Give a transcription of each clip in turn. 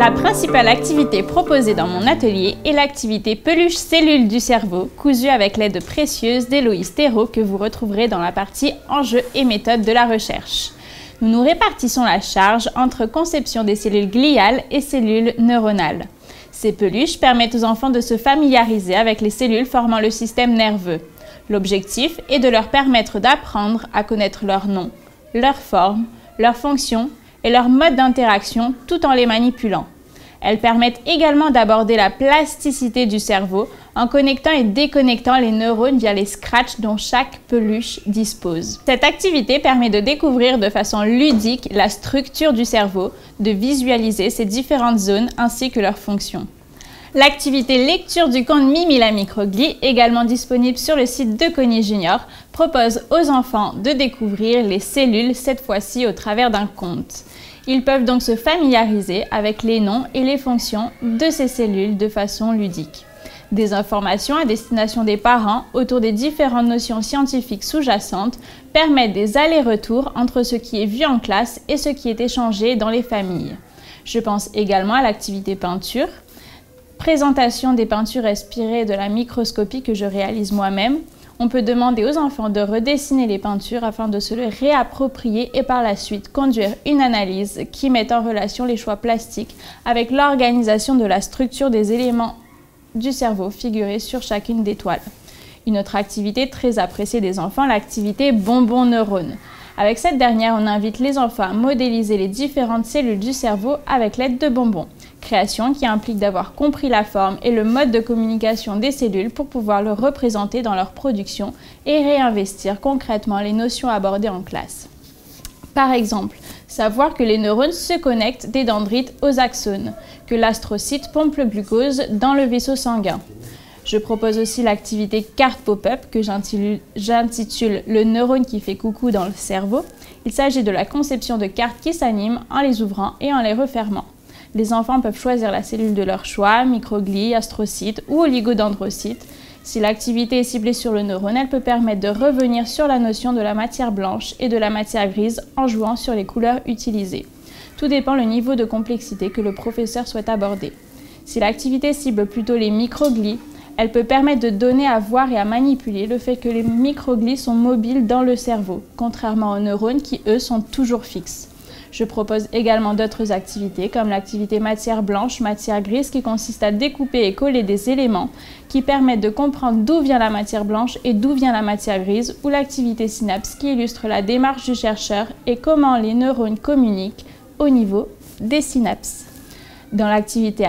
La principale activité proposée dans mon atelier est l'activité peluche cellules du cerveau, cousue avec l'aide précieuse d'Héloïse Thérault que vous retrouverez dans la partie enjeux et méthodes de la recherche. Nous nous répartissons la charge entre conception des cellules gliales et cellules neuronales. Ces peluches permettent aux enfants de se familiariser avec les cellules formant le système nerveux. L'objectif est de leur permettre d'apprendre à connaître leur nom, leur forme, leur fonction et leur mode d'interaction tout en les manipulant. Elles permettent également d'aborder la plasticité du cerveau en connectant et déconnectant les neurones via les scratchs dont chaque peluche dispose. Cette activité permet de découvrir de façon ludique la structure du cerveau, de visualiser ses différentes zones ainsi que leurs fonctions. L'activité lecture du conte Mimi la microglie, également disponible sur le site de Cognier Junior, propose aux enfants de découvrir les cellules, cette fois-ci au travers d'un conte. Ils peuvent donc se familiariser avec les noms et les fonctions de ces cellules de façon ludique. Des informations à destination des parents autour des différentes notions scientifiques sous-jacentes permettent des allers-retours entre ce qui est vu en classe et ce qui est échangé dans les familles. Je pense également à l'activité peinture, présentation des peintures inspirées de la microscopie que je réalise moi-même. On peut demander aux enfants de redessiner les peintures afin de se les réapproprier et par la suite conduire une analyse qui met en relation les choix plastiques avec l'organisation de la structure des éléments du cerveau figurés sur chacune des toiles. Une autre activité très appréciée des enfants, l'activité bonbon neurone. Avec cette dernière, on invite les enfants à modéliser les différentes cellules du cerveau avec l'aide de bonbons. Création qui implique d'avoir compris la forme et le mode de communication des cellules pour pouvoir le représenter dans leur production et réinvestir concrètement les notions abordées en classe. Par exemple, savoir que les neurones se connectent des dendrites aux axones, que l'astrocyte pompe le glucose dans le vaisseau sanguin. Je propose aussi l'activité carte pop-up que j'intitule « Le neurone qui fait coucou dans le cerveau ». Il s'agit de la conception de cartes qui s'animent en les ouvrant et en les refermant. Les enfants peuvent choisir la cellule de leur choix, microglie, astrocyte ou oligodendrocyte. Si l'activité est ciblée sur le neurone, elle peut permettre de revenir sur la notion de la matière blanche et de la matière grise en jouant sur les couleurs utilisées. Tout dépend le niveau de complexité que le professeur souhaite aborder. Si l'activité cible plutôt les microglies, elle peut permettre de donner à voir et à manipuler le fait que les microglies sont mobiles dans le cerveau, contrairement aux neurones qui, eux, sont toujours fixes. Je propose également d'autres activités comme l'activité matière blanche, matière grise qui consiste à découper et coller des éléments qui permettent de comprendre d'où vient la matière blanche et d'où vient la matière grise, ou l'activité synapse qui illustre la démarche du chercheur et comment les neurones communiquent au niveau des synapses. Dans l'activité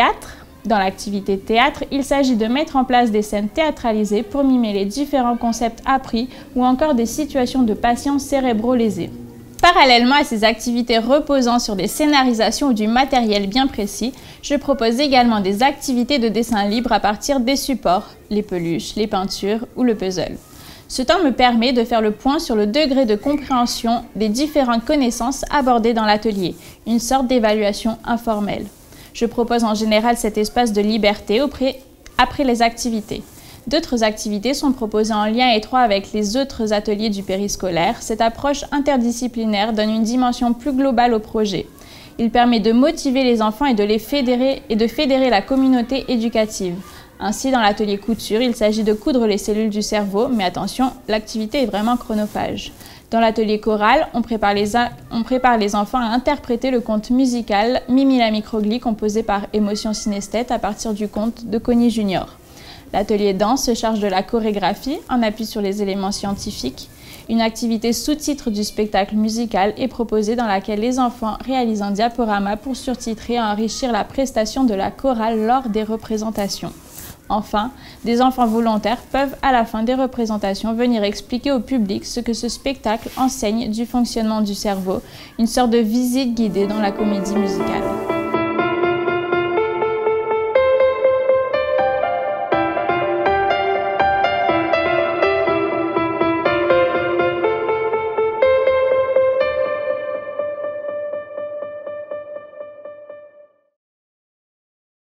théâtre, il s'agit de mettre en place des scènes théâtralisées pour mimer les différents concepts appris ou encore des situations de patients cérébraux lésés. Parallèlement à ces activités reposant sur des scénarisations ou du matériel bien précis, je propose également des activités de dessin libre à partir des supports, les peluches, les peintures ou le puzzle. Ce temps me permet de faire le point sur le degré de compréhension des différentes connaissances abordées dans l'atelier, une sorte d'évaluation informelle. Je propose en général cet espace de liberté après les activités. D'autres activités sont proposées en lien étroit avec les autres ateliers du périscolaire. Cette approche interdisciplinaire donne une dimension plus globale au projet. Il permet de motiver les enfants et de fédérer la communauté éducative. Ainsi, dans l'atelier couture, il s'agit de coudre les cellules du cerveau, mais attention, l'activité est vraiment chronophage. Dans l'atelier choral, on prépare les enfants à interpréter le conte musical Mimi la microglie composé par Émotion Synesthète à partir du conte de Cognier Junior. L'atelier danse se charge de la chorégraphie en appui sur les éléments scientifiques. Une activité sous-titre du spectacle musical est proposée dans laquelle les enfants réalisent un diaporama pour surtitrer et enrichir la prestation de la chorale lors des représentations. Enfin, des enfants volontaires peuvent, à la fin des représentations, venir expliquer au public ce que ce spectacle enseigne du fonctionnement du cerveau, une sorte de visite guidée dans la comédie musicale.